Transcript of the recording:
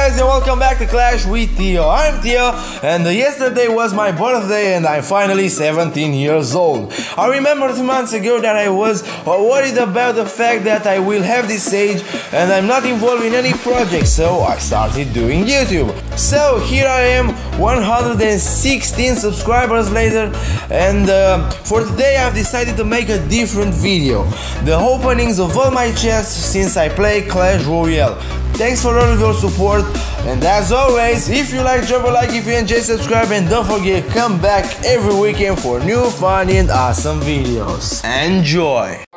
guys, and welcome back to Clash with Theo. I'm Theo, and yesterday was my birthday and I'm finally 17 years old. I remember 2 months ago that I was worried about the fact that I will have this age and I'm not involved in any project, so I started doing YouTube. So here I am, 116 subscribers later, and for today I've decided to make a different video. The openings of all my chests since I play Clash Royale. Thanks for all of your support, and as always, if you like, drop a like, if you enjoy, subscribe, and don't forget, come back every weekend for new fun and awesome videos. Enjoy!